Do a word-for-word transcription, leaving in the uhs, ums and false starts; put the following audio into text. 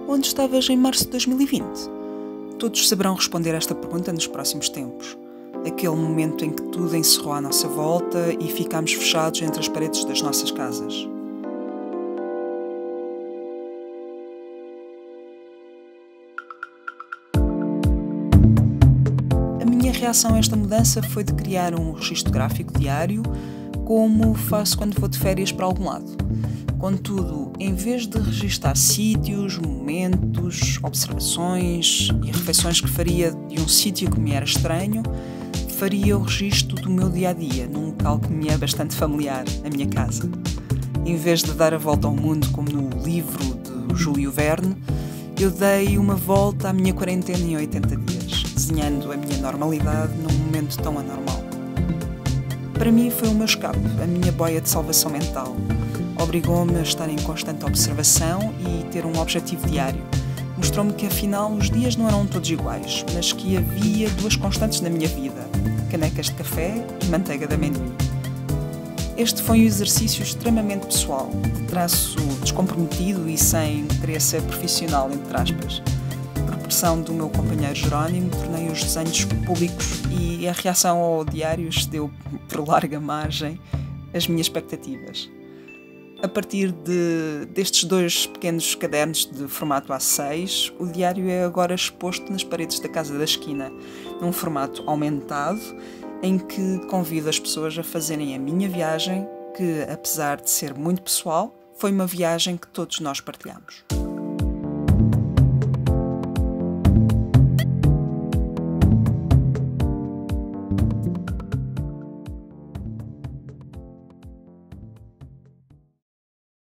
Onde estavas em março de dois mil e vinte? Todos saberão responder esta pergunta nos próximos tempos. Aquele momento em que tudo encerrou à nossa volta e ficámos fechados entre as paredes das nossas casas. A minha reação a esta mudança foi de criar um registro gráfico diário, como faço quando vou de férias para algum lado. Contudo, em vez de registar sítios, momentos, observações e refeições que faria de um sítio que me era estranho, faria o registro do meu dia-a-dia, num local que me é bastante familiar, a minha casa. Em vez de dar a volta ao mundo como no livro de Júlio Verne, eu dei uma volta à minha quarentena em oitenta dias, desenhando a minha normalidade num momento tão anormal. Para mim foi o meu escape, a minha boia de salvação mental. Obrigou-me a estar em constante observação e ter um objetivo diário. Mostrou-me que afinal os dias não eram todos iguais, mas que havia duas constantes na minha vida: canecas de café e manteiga de amendoim. Este foi um exercício extremamente pessoal, de traço descomprometido e sem querer ser profissional, entre aspas. Por pressão do meu companheiro Jerónimo, tornei os desenhos públicos e a reação ao diário excedeu por larga margem as minhas expectativas. A partir de, destes dois pequenos cadernos de formato A seis, o diário é agora exposto nas paredes da casa da esquina, num formato aumentado, em que convido as pessoas a fazerem a minha viagem, que, apesar de ser muito pessoal, foi uma viagem que todos nós partilhamos.